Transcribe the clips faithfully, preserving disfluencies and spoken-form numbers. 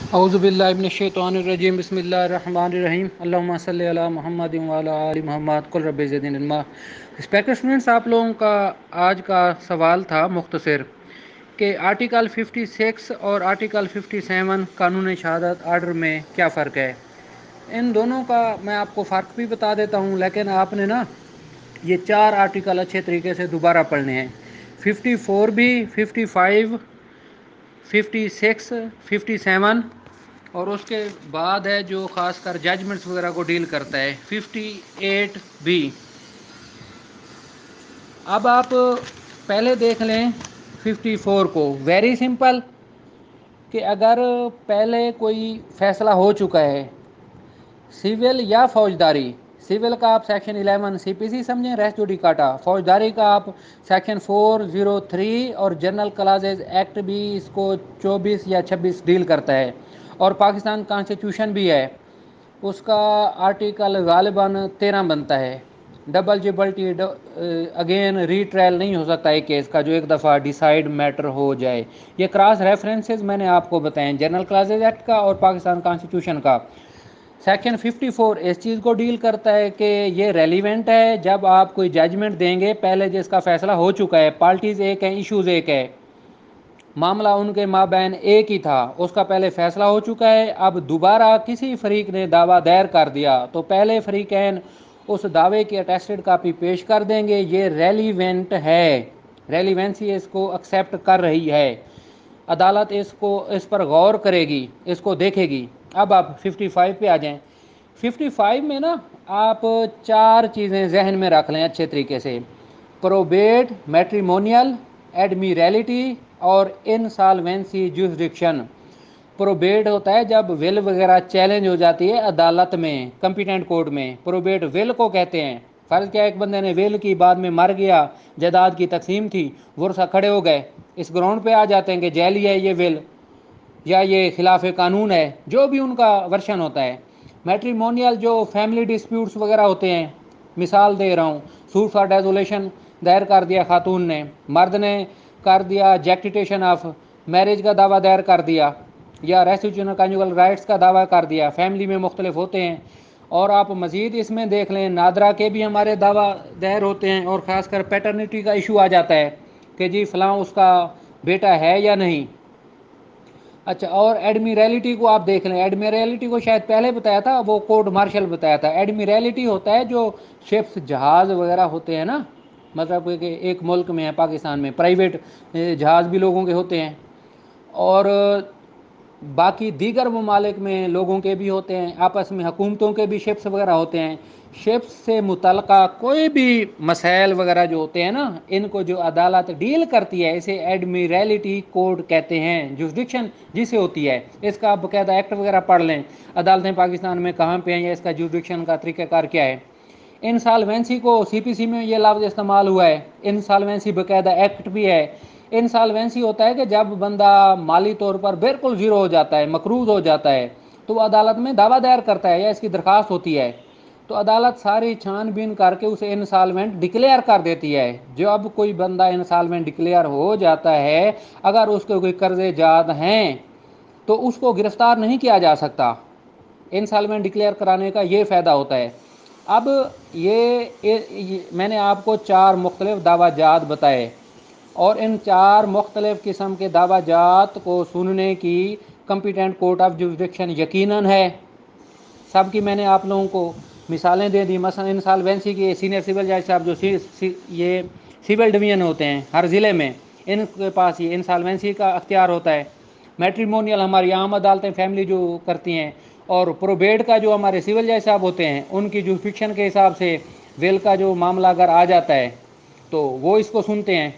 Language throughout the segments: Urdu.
اعوذ باللہ من الشیطان الرجیم بسم اللہ الرحمن الرحیم اللہم صلی علی محمد وعلی آل محمد قل رب زدنی علما۔ رسپیکٹڈ اسٹوڈنٹس، آپ لوگوں کا آج کا سوال تھا مختصر کہ آرٹیکل ففٹی سکس اور آرٹیکل ففٹی سیون قانون شہادت آرڈر میں کیا فرق ہے۔ ان دونوں کا میں آپ کو فرق بھی بتا دیتا ہوں، لیکن آپ نے نا یہ چار آرٹیکل اچھے طریقے سے دوبارہ پڑھنے ہیں۔ ففٹی فور بھی، fifty five, fifty six, fifty seven اور اس کے بعد ہے جو خاص کر ججمنٹس وغیرہ کو ڈیل کرتا ہے ففٹی ایٹ بھی۔ اب آپ پہلے دیکھ لیں ففٹی فور کو، ویری سمپل کہ اگر پہلے کوئی فیصلہ ہو چکا ہے سول یا فوجداری، سول کا آپ سیکشن الیون سی پی سی سمجھیں، ریس جوڈیکاٹا، فوجداری کا آپ سیکشن فور زیرو تھری اور جنرل کلازز ایکٹ بھی اس کو چوبیس یا چھبیس ڈیل کرتا ہے، اور پاکستان کانسٹیٹیوشن بھی ہے، اس کا آرٹیکل غالباً تیرہ بنتا ہے۔ Double jeopardy again retrial نہیں ہو سکتا ہے کیس کا جو ایک دفعہ ڈیسائیڈ میٹر ہو جائے۔ یہ کراس ریفرنسز میں نے آپ کو بتائیں جنرل کلازز ایکٹ کا اور پاکستان کانسٹیٹیوشن کا۔ سیکشن ففٹی فور اس چیز کو ڈیل کرتا ہے کہ یہ ریلیونٹ ہے جب آپ کوئی ججمنٹ دیں گے پہلے جس کا فیصلہ ہو چکا ہے، پارٹیز ایک ہیں، ایشوز ایک ہے، معاملہ ان کے مابین ایک ہی تھا، اس کا پہلے فیصلہ ہو چکا ہے، اب دوبارہ کسی فریق نے دعویٰ دائر کر دیا تو پہلے فریقین اس دعوے کی اٹیسٹڈ کاپی پیش کر دیں گے، یہ ریلیونٹ ہے، ریلیونسی اس کو ایکسیپٹ کر رہی ہے، عدالت اس کو اس پر غور کرے گی، اس کو دیکھے گی۔ اب آپ ففٹی فائیو پہ آ جائیں۔ ففٹی فائیو میں نا آپ چار چیزیں ذہن میں رکھ لیں اچھے طریقے سے: پروبیٹ، میٹریمونیل، ایڈمیریلٹی اور انسالوینسی جورسڈکشن۔ پروبیٹ ہوتا ہے جب ول وغیرہ چیلنج ہو جاتی ہے عدالت میں، کمپیٹنٹ کورٹ میں، پروبیٹ ول کو کہتے ہیں۔ فرض کیا ایک بندے نے ول کی، بعد میں مر گیا، جائیداد کی تقسیم تھی، ورثہ کھڑے ہو گئے، اس گراؤنڈ پہ آ جاتے ہیں کہ جعلی ہے یہ ول یا یہ خلاف قانون ہے، جو بھی ان کا ورشن ہوتا ہے۔ میٹریمونیل جو فیملی ڈسپیوٹس وغیرہ ہوتے ہیں، مثال دے رہا ہوں، سوٹ فار ڈیزولیشن دائر کر دیا خاتون نے، مرد نے کر دیا جیکٹیشن آف میرج کا دعویٰ دائر کر دیا، یا ریسٹیٹیوشن کنجوگل رائٹس کا دعویٰ کر دیا، فیملی میں مختلف ہوتے ہیں۔ اور آپ مزید اس میں دیکھ لیں نادرا کے بھی ہمارے دعویٰ دائر ہوتے ہیں، اور خاص کر پیٹرنیٹی کا ایشو آ جاتا ہے کہ جی فلاں اس کا بیٹا ہے یا نہیں۔ اچھا، اور ایڈمیریلٹی کو آپ دیکھ لیں، ایڈمیریلٹی کو شاید پہلے بتایا تھا، وہ کورٹ مارشل بتایا تھا۔ ایڈمیریلٹی ہوتا ہے جو شپس، جہاز وغیرہ ہوتے ہیں نا، مطلب کہ ایک ملک میں ہے پاکستان میں پرائیویٹ جہاز بھی لوگوں کے ہوتے ہیں، اور باقی دیگر ممالک میں لوگوں کے بھی ہوتے ہیں، آپس میں حکومتوں کے بھی شپس وغیرہ ہوتے ہیں۔ شپس سے متعلقہ کوئی بھی مسائل وغیرہ جو ہوتے ہیں نا، ان کو جو عدالت ڈیل کرتی ہے اسے ایڈمیریلٹی کورٹ کہتے ہیں، جورسڈکشن جسے ہوتی ہے۔ اس کا آپ باقاعدہ ایکٹ وغیرہ پڑھ لیں، عدالتیں پاکستان میں کہاں پہ ہیں یا اس کا جورسڈکشن کا طریقہ کار کیا ہے۔ انسالوینسی کو سی پی سی میں یہ لفظ استعمال ہوا ہے، انسالوینسی باقاعدہ ایکٹ بھی ہے۔ انسالوینسی ہوتا ہے کہ جب بندہ مالی طور پر بالکل زیرو ہو جاتا ہے، مقروض ہو جاتا ہے، تو وہ عدالت میں دعویٰ دائر کرتا ہے یا اس کی درخواست ہوتی ہے، تو عدالت ساری چھان بین کر کے اسے انسالوینٹ ڈکلیئر کر دیتی ہے۔ جو اب کوئی بندہ انسالوینٹ ڈکلیئر ہو جاتا ہے، اگر اس کے کوئی قرضے جات ہیں تو اس کو گرفتار نہیں کیا جا سکتا۔ انسالوینٹ ڈکلیئر کرانے کا یہ فائدہ ہوتا ہے۔ اب یہ میں نے آپ کو چار مختلف دعویٰ جات بتائے، اور ان چار مختلف قسم کے دعویٰ جات کو سننے کی کمپیٹنٹ کورٹ آف جورسڈکشن یقیناً ہے۔ سب کی میں نے آپ لوگوں کو مثالیں دے دی، مثلا انسالوینسی کی سینئر سول جج صاحب جو سی سی یہ سول ڈویژن ہوتے ہیں ہر ضلع میں، ان کے پاس یہ انسالوینسی کا اختیار ہوتا ہے۔ میٹریمونیل ہماری عام عدالتیں فیملی جو کرتی ہیں، اور پروبیٹ کا جو ہمارے سول جج صاحب ہوتے ہیں ان کی جورسڈکشن کے حساب سے ویل کا جو معاملہ اگر آ جاتا ہے تو وہ اس کو سنتے ہیں۔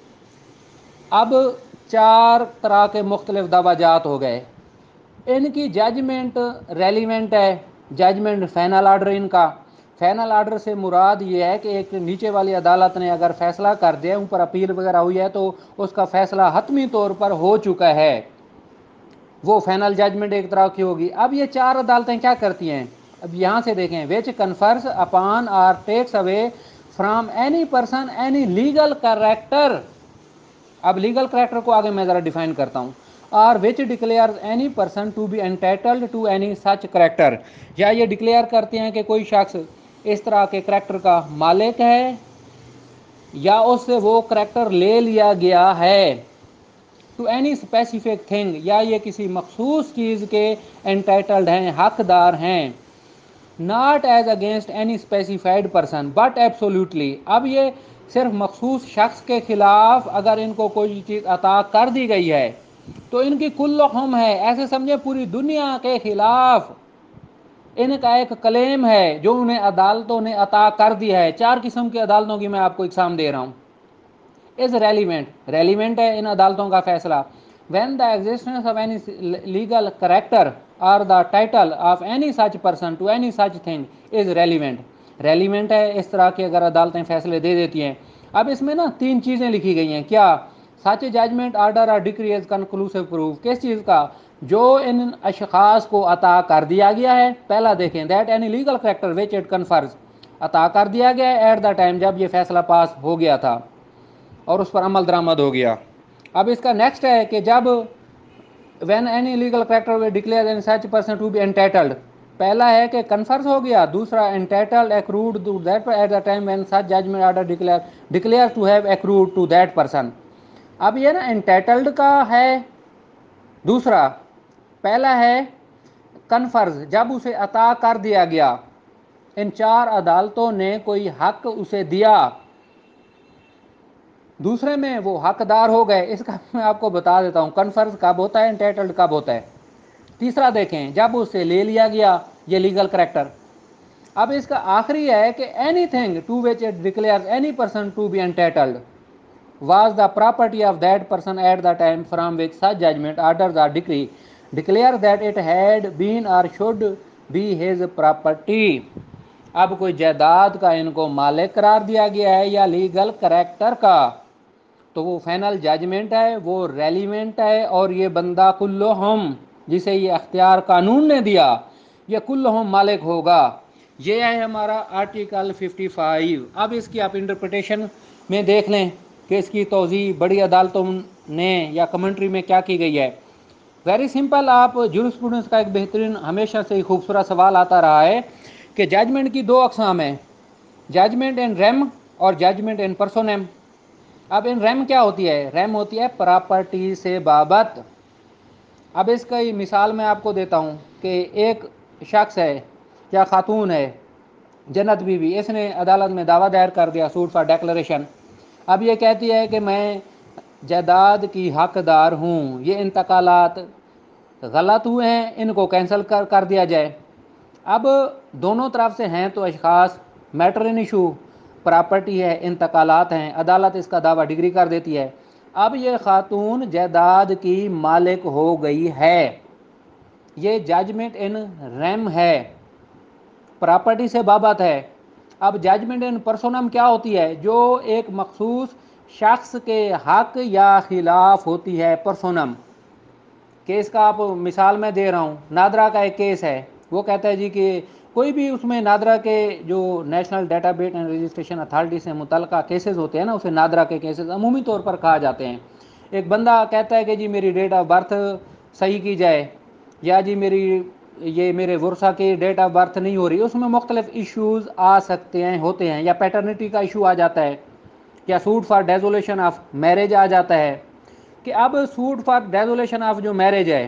اب چار طرح کے مختلف دعویٰ جات ہو گئے، ان کی ججمنٹ ریلیونٹ ہے، ججمنٹ فائنل آرڈر ان کا۔ فائنل آرڈر سے مراد یہ ہے کہ ایک نیچے والی عدالت نے اگر فیصلہ کر دیا، اوپر اپیل وغیرہ ہوئی ہے تو اس کا فیصلہ حتمی طور پر ہو چکا ہے، وہ فائنل ججمنٹ ایک طرح کی ہوگی۔ اب یہ چار عدالتیں کیا کرتی ہیں، اب یہاں سے دیکھیں، وچ کنفرس اپان اور takes away from any person any legal character. اب لیگل کریکٹر کو آگے میں ذرا ڈیفائن کرتا ہوں۔ or which declares any person to be entitled to any such character, या ये डिक्लेयर करते हैं कि कोई शख्स इस तरह के करैक्टर का मालिक है या उससे वो करैक्टर ले लिया गया है, टू एनी स्पेसिफिक थिंग, या ये किसी मखसूस चीज़ के एंटाइटल्ड हैं, हकदार हैं, not as against any specified person but absolutely. अब ये सिर्फ मखसूस शख्स के खिलाफ अगर इनको कोई चीज़ अता कर दी गई है तो इनकी कुल्लुहुम है, ऐसे समझे पूरी दुनिया के खिलाफ इनका एक क्लेम है जो उन्हें अदालतों ने अता कर दिया है। चार किस्म की अदालतों की मैं आपको एग्जाम दे रहा हूँ। इज रेलिवेंट, रेलिवेंट है इन अदालतों का फैसला। When the existence of any legal character और the title of any such person to any such thing is relevant, relevant है इस तरह की अगर अदालतें फैसले दे देती हैं। अब इसमें ना तीन चीज़ें लिखी गई हैं, क्या? सच जजमेंट ऑर्डर और डिक्री इज कंक्लूसिव प्रूफ, किस चीज़ का? जो इन अशखास को अता कर दिया गया है। पहला देखें, that any legal character which it confers, अता कर दिया गया है एट द टाइम जब ये फैसला पास हो गया था और उस पर अमल दरामद हो गया। अब इसका नेक्स्ट है कि जब when any legal character will declare any such person to be entitled, पहला है कि कन्फर्स हो गया, दूसरा entitled accrued to that at the time when such judgment order declare declare to have accrued to that person. अब ये ना एंटाइटल्ड का है दूसरा, पहला है कन्फर्स, जब उसे अता कर दिया गया, इन चार अदालतों ने कोई हक उसे दिया, दूसरे में वो हकदार हो गए। इसका मैं आपको बता देता हूँ कन्फर्स कब होता है, एंटाइटल्ड कब होता है। तीसरा देखें, जब उसे ले लिया गया ये लीगल करेक्टर। अब इसका आखिरी है कि anything to which it declares any person to be entitled was the property of that person at the time from which such judgment orders or decree declare that it had been or should be his property। अब कोई जायदाद का इनको मालिक करार दिया गया है या लीगल करेक्टर का, तो वो फाइनल जजमेंट है, वो रेलिवेंट है, और ये बंदा कुल्लुहुम जिसे ये अख्तियार कानून ने दिया ये कुल्लुहुम मालिक होगा। ये है हमारा आर्टिकल पचपन। अब इसकी आप इंटरप्रिटेशन में देख लें कि इसकी तोज़ी बड़ी अदालतों ने या कमेंट्री में क्या की गई है। वेरी सिंपल, आप जूरिस्प्रूडेंस का एक बेहतरीन हमेशा से ही खूबसूरत सवाल आता रहा है कि जजमेंट की दो अकसाम है, जजमेंट इन रेम और जजमेंट इन पर्सोनेम। अब इन रेम क्या होती है? रेम होती है प्रॉपर्टी से बाबत। अब इसका ही मिसाल मैं आपको देता हूँ कि एक शख्स है या खातून है, जन्नत बीवी, इसने अदालत में दावा दायर कर दिया, सूट फॉर डेक्लरेशन। अब ये कहती है कि मैं जायदाद की हकदार हूँ, ये इंतकालात गलत हुए हैं, इनको कैंसिल कर कर दिया जाए। अब दोनों तरफ से हैं तो अशखास, मैटर इन इशू प्रॉपर्टी है, इंतकालात हैं, अदालत इसका दावा डिग्री कर देती है। अब ये खातून जायदाद की मालिक हो गई है, ये जजमेंट इन रेम है, प्रॉपर्टी से बाबत है। अब जजमेंट इन पर्सोनम क्या होती है? जो एक मखसूस शख्स के हक या खिलाफ होती है, पर्सोनम। केस का आप मिसाल मैं दे रहा हूँ, नादरा का एक केस है, वो कहता है जी कि कोई भी उसमें नादरा के जो national database and registration authority से मुतल्लिका केसेस होते हैं ना, उसे नादरा के केसेस अमूमी तौर पर कहा जाते हैं। एक बंदा कहता है कि जी मेरी डेट ऑफ बर्थ सही की जाए, या जी मेरी ये मेरे वर्षा की डेट ऑफ बर्थ नहीं हो रही, उसमें मुख्तलिफ इश्यूज़ आ सकते हैं, होते हैं, या पैटर्निटी का इशू आ जाता है, या suit for dissolution of marriage आ जाता है। कि अब सूट फॉर डेजोलेशन ऑफ जो मैरिज है,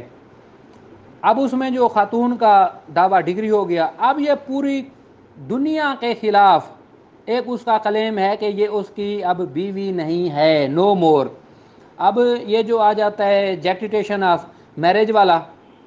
अब उसमें जो खातून का दावा डिग्री हो गया, अब ये पूरी दुनिया के खिलाफ एक उसका क्लेम है कि ये उसकी अब बीवी नहीं है, नो मोर। अब ये जो आ जाता है जैक्टिटेशन ऑफ मैरिज वाला,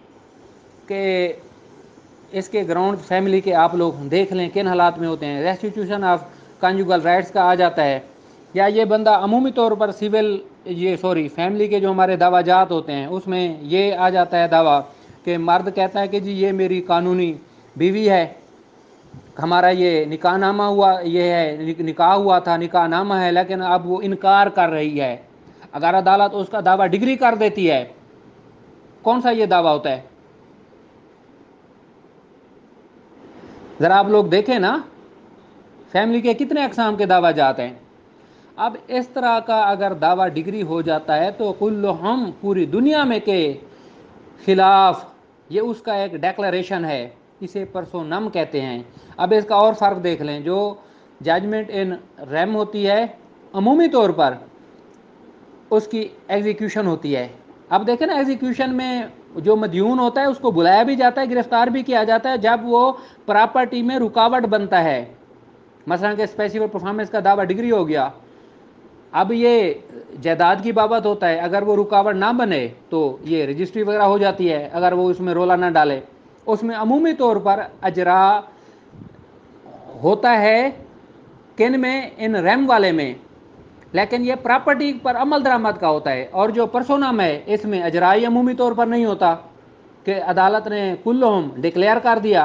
कि इसके ग्राउंड फैमिली के आप लोग देख लें किन हालात में होते हैं, रेस्टिट्यूशन ऑफ कंजुगल राइट्स का आ जाता है। या ये बंदा अमूमी तौर पर सिविल ये सॉरी फैमिली के जो हमारे दावाजात होते हैं उसमें ये आ जाता है दावा कि मर्द कहता है कि जी ये मेरी कानूनी बीवी है, हमारा ये निकाहनामा हुआ, ये है निकाह हुआ था, निकाहनामा है, लेकिन अब वो इनकार कर रही है। अगर अदालत उसका दावा डिग्री कर देती है, कौन सा ये दावा होता है? ज़रा आप लोग देखें ना, फैमिली के कितने अकसाम के दावा जाते हैं। اب اس طرح کا اگر دعویٰ ڈگری ہو جاتا ہے تو کلہم پوری دنیا میں کے خلاف، یہ اس کا ایک ڈیکلریشن ہے، اسے پرسونم کہتے ہیں۔ اب اس کا اور فرق دیکھ لیں، جو ججمنٹ ان ریم ہوتی ہے عمومی طور پر اس کی ایگزیکیوشن ہوتی ہے۔ اب دیکھیں نا، ایگزیکیوشن میں جو مدیون ہوتا ہے اس کو بلایا بھی جاتا ہے، گرفتار بھی کیا جاتا ہے جب وہ پراپرٹی میں رکاوٹ بنتا ہے، مثلا کہ اسپیسیفل پرفارمنس کا دعویٰ ڈگری ہو گیا۔ اب یہ جائیداد کی بابت ہوتا ہے، اگر وہ رکاوٹ نہ بنے تو یہ رجسٹری وغیرہ ہو جاتی ہے، اگر وہ اس میں رولا نہ ڈالے۔ اس میں عمومی طور پر اجرا ہوتا ہے، کن میں؟ ان ریم والے میں، لیکن یہ پراپرٹی پر عمل درآمد کا ہوتا ہے۔ اور جو پرسونم ہے اس میں اجرائی عمومی طور پر نہیں ہوتا کہ عدالت نے کلہم ڈکلیئر کر دیا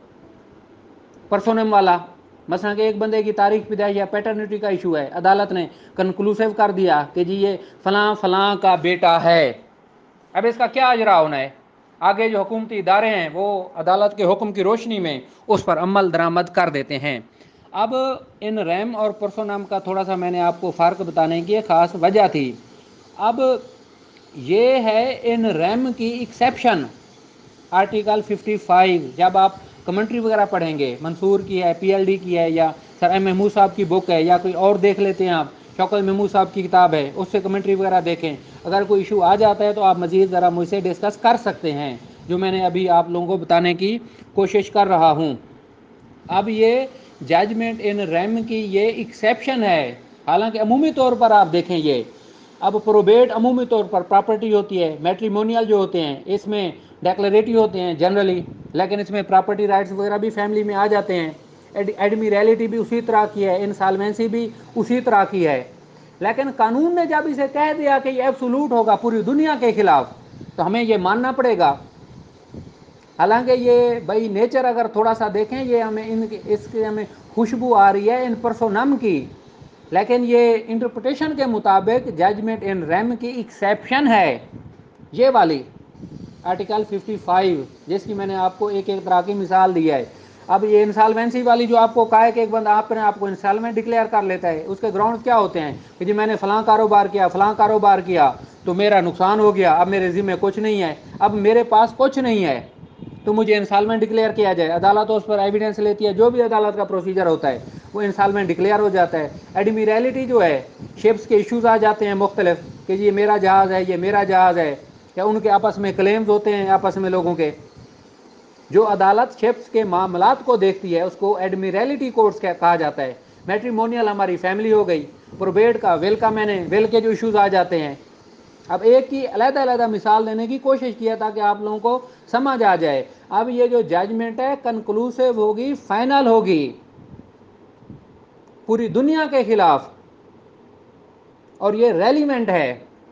پرسونم والا، مثلا کہ ایک بندے کی تاریخ پیدائش یا پیٹرنٹی کا ایشو ہے، عدالت نے کنکلوسیو کر دیا کہ جی یہ فلاں فلاں کا بیٹا ہے، اب اس کا کیا اجرا ہونا ہے؟ آگے جو حکومتی ادارے ہیں وہ عدالت کے حکم کی روشنی میں اس پر عمل درآمد کر دیتے ہیں۔ اب ان ریم اور پرسونم کا تھوڑا سا میں نے آپ کو فرق بتانے کی ایک خاص وجہ تھی۔ اب یہ ہے ان ریم کی ایکسیپشن، آرٹیکل ففٹی فائیو، جب آپ کمنٹری وغیرہ پڑھیں گے، منصور کی ہے، پی ایل ڈی کی ہے، یا سر ایم محمود صاحب کی بک ہے، یا کوئی اور دیکھ لیتے ہیں آپ، شوکت محمود صاحب کی کتاب ہے، اس سے کمنٹری وغیرہ دیکھیں۔ اگر کوئی ایشو آ جاتا ہے تو آپ مزید ذرا مجھ سے ڈسکس کر سکتے ہیں، جو میں نے ابھی آپ لوگوں کو بتانے کی کوشش کر رہا ہوں۔ اب یہ ججمنٹ ان ریم کی یہ ایکسیپشن ہے، حالانکہ عمومی طور پر آپ دیکھیں یہ اب پروبیٹ عمومی طور پر پراپرٹی ہوتی ہے، میٹریمونیل جو ہوتے ہیں اس میں ڈیکلریٹی ہوتے ہیں جنرلی، لیکن اس میں پراپرٹی رائٹس وغیرہ بھی فیملی میں آ جاتے ہیں، ایڈمیریلٹی بھی اسی طرح کی ہے، انسالوینسی بھی اسی طرح کی ہے۔ لیکن قانون نے جب اسے کہہ دیا کہ یہ ایبسولوٹ ہوگا پوری دنیا کے خلاف، تو ہمیں یہ ماننا پڑے گا۔ حالانکہ یہ بھائی نیچر اگر تھوڑا سا دیکھیں، یہ ہمیں ان کی اس کی ہمیں خوشبو آ رہی ہے ان پرسونم کی، لیکن یہ انٹرپریٹیشن کے مطابق ججمنٹ ان ریم کی ایکسیپشن ہے، یہ والی آرٹیکل ففٹی فائیو، جس کی میں نے آپ کو ایک ایک طرح کی مثال دی ہے۔ اب یہ انسالوینسی والی جو آپ کو کہا ہے کہ ایک بندہ آپ نے آپ کو انسالوینٹ ڈکلیئر کر لیتا ہے، اس کے گراؤنڈ کیا ہوتے ہیں کہ جی میں نے فلاں کاروبار کیا فلاں کاروبار کیا تو میرا نقصان ہو گیا، اب میرے ذمہ کچھ نہیں ہے، اب میرے پاس کچھ نہیں ہے تو مجھے انسالمنٹ ڈکلیئر کیا جائے، عدالت اس پر ایویڈنس لیتی ہے، جو بھی عدالت کا پروسیجر ہوتا ہے وہ انسالمنٹ ڈکلیئر ہو جاتا ہے۔ ایڈمیریلٹی جو ہے، شپس کے ایشوز آ جاتے ہیں مختلف کہ جی یہ میرا جہاز ہے، یہ میرا جہاز ہے، یا ان کے آپس میں کلیمز ہوتے ہیں آپس میں لوگوں کے، جو عدالت شپس کے معاملات کو دیکھتی ہے اس کو ایڈمیریلٹی کورٹس کہا جاتا ہے۔ میٹریمونیل ہماری فیملی ہو گئی، پروبیٹ کا ول کا میں نے ول کے جو ایشوز آ جاتے ہیں۔ اب ایک کی علیحدہ علیحدہ مثال دینے کی کوشش کیا تاکہ آپ لوگوں کو سمجھ آ جائے۔ اب یہ جو ججمنٹ ہے کنکلوسیو ہوگی، فائنل ہوگی پوری دنیا کے خلاف، اور یہ ریلیونٹ ہے۔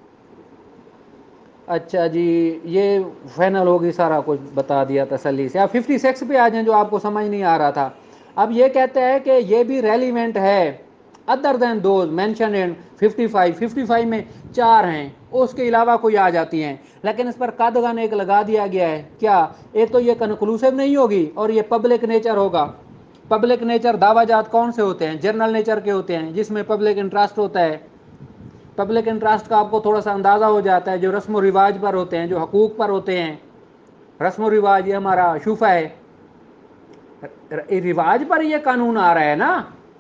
اچھا جی، یہ فائنل ہوگی، سارا کچھ بتا دیا تسلی سے۔ اب ففٹی سکس پہ آ جائیں جو آپ کو سمجھ نہیں آ رہا تھا۔ اب یہ کہتے ہیں کہ یہ بھی ریلیونٹ ہے other than those mentioned in fifty five, fifty five میں چار ہیں، اس کے علاوہ کوئی آ جاتی ہیں، لیکن اس پر قدغن ایک لگا دیا گیا ہے کیا؟ ایک تو یہ کنکلوسیو نہیں ہوگی اور یہ پبلک نیچر ہوگا۔ پبلک نیچر دعویٰ جات کون سے ہوتے ہیں؟ جنرل نیچر کے ہوتے ہیں، جس میں پبلک انٹرسٹ ہوتا ہے۔ پبلک انٹرسٹ کا آپ کو تھوڑا سا اندازہ ہو جاتا ہے، جو رسم و رواج پر ہوتے ہیں، جو حقوق پر ہوتے ہیں۔ رسم و رواج یہ ہمارا شوفہ ہے، رواج پر یہ قانون آ رہا ہے نا۔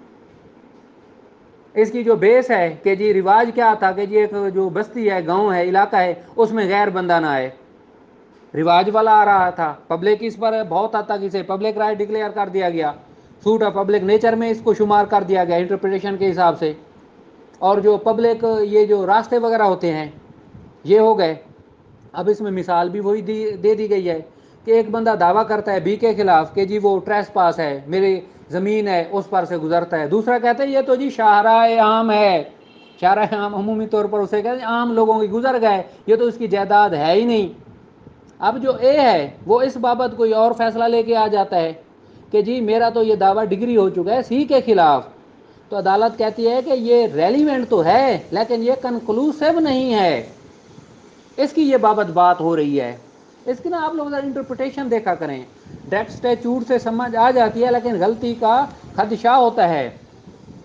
اس کی جو بیس ہے کہ جی رواج کیا تھا کہ جی ایک جو بستی ہے، گاؤں ہے، علاقہ ہے، اس میں غیر بندہ نہ آئے، رواج والا آ رہا تھا۔ پبلک اس پر بہت حد تک اسے پبلک رائٹ ڈکلیئر کر دیا گیا، سوٹ آف پبلک نیچر میں اس کو شمار کر دیا گیا انٹرپریٹیشن کے حساب سے۔ اور جو پبلک یہ جو راستے وغیرہ ہوتے ہیں یہ ہو گئے۔ اب اس میں مثال بھی وہی دے دی گئی ہے کہ ایک بندہ دعویٰ کرتا ہے بی کے خلاف کہ جی وہ ٹریس پاس ہے، میری زمین ہے اس پر سے گزرتا ہے، دوسرا کہتا ہے یہ تو جی شاہراہ عام ہے، شاہراہ عام عمومی طور پر اسے کہتے ہیں عام لوگوں کی گزر گئے، یہ تو اس کی جائیداد ہے ہی نہیں۔ اب جو اے ہے وہ اس بابت کوئی اور فیصلہ لے کے آ جاتا ہے کہ جی میرا تو یہ دعویٰ ڈگری ہو چکا ہے سی کے خلاف، تو عدالت کہتی ہے کہ یہ ریلیونٹ تو ہے لیکن یہ کنکلوسیو نہیں ہے، اس کی یہ بابت بات ہو رہی ہے۔ اس کی نا آپ لوگ انٹرپریٹیشن دیکھا کریں، ڈیٹ اسٹیچوٹ سے سمجھ آ جاتی ہے لیکن غلطی کا خدشہ ہوتا ہے۔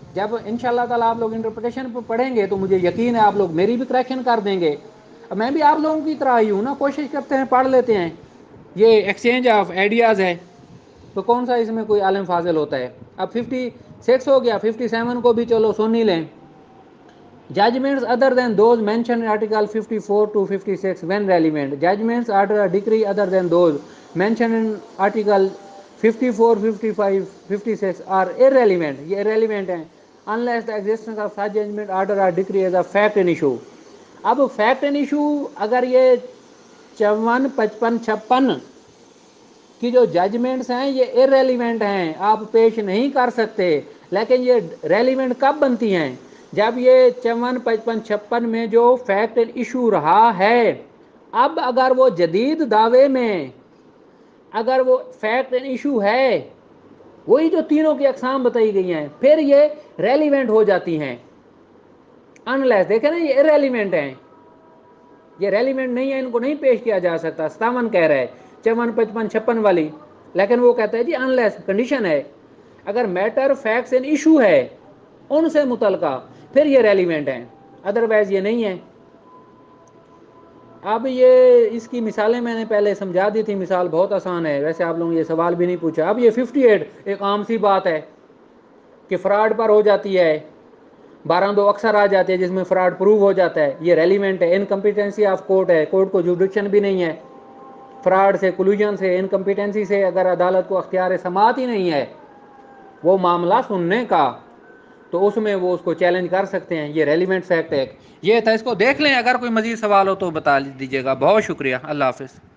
جب ان شاء اللہ تعالیٰ آپ لوگ انٹرپریٹیشن پہ پڑھیں گے تو مجھے یقین ہے آپ لوگ میری بھی کریکشن کر دیں گے. اب میں بھی آپ لوگوں کی طرح ہی ہوں نا, کوشش کرتے ہیں پڑھ لیتے ہیں, یہ ایکسچینج آف آئیڈیاز ہے, تو کون سا اس میں کوئی عالم فاضل ہوتا ہے. اب ففٹی سکس ہو گیا, ففٹی سیون کو بھی چلو سن ہی لیں. Judgments other than those mentioned article fifty four to fifty six when relevant, judgments order decree other than those mentioned in article fifty four fifty five fifty six are irrelevant, یہ ارریلیونٹ ہیں unless the existence of such judgment order or decree is a fact and issue. اب فیکٹ اینڈ ایشو اگر یہ چون پچپن چھپن کی جو ججمنٹس ہیں یہ ارریلیونٹ ہیں, آپ پیش نہیں کر سکتے, لیکن یہ ریلیونٹ کب بنتی ہیں, جب یہ چون پچپن چھپن میں جو فیکٹ اینڈ ایشو رہا ہے, اب اگر وہ جدید دعوے میں اگر وہ فیکٹ اینڈ ایشو ہے, وہی جو تینوں کی اقسام بتائی گئی ہیں, پھر یہ ریلیونٹ ہو جاتی ہیں. انلیس دیکھیں نا یہ ارریلیونٹ ہیں, یہ ریلیونٹ نہیں ہے, ان کو نہیں پیش کیا جا سکتا. ستاون کہہ رہا ہے چون پچپن چھپن والی, لیکن وہ کہتا ہے جی انلیس کنڈیشن ہے, اگر میٹر فیکٹس اینڈ ایشو ہے ان سے متعلقہ پھر یہ ریلیونٹ ہیں, ادروائز یہ نہیں ہے. اب یہ اس کی مثالیں میں نے پہلے سمجھا دی تھی, مثال بہت آسان ہے, ویسے آپ لوگوں نے یہ سوال بھی نہیں پوچھا. اب یہ ففٹی ایٹ ایک عام سی بات ہے کہ فراڈ پر ہو جاتی ہے, بارہ دو اکثر آ جاتے ہیں جس میں فراڈ پروو ہو جاتا ہے, یہ ریلیونٹ ہے. انکمپیٹنسی آف کورٹ ہے, کورٹ کو جوڈکشن بھی نہیں ہے, فراڈ سے کلوژن سے انکمپیٹنسی سے اگر عدالت کو اختیار سماعت ہی نہیں ہے وہ معاملہ سننے کا, تو اس میں وہ اس کو چیلنج کر سکتے ہیں. یہ ریلیونٹ فیکٹ ہے. یہ تھا, اس کو دیکھ لیں, اگر کوئی مزید سوال ہو تو بتا دیجیے گا. بہت شکریہ, اللہ حافظ.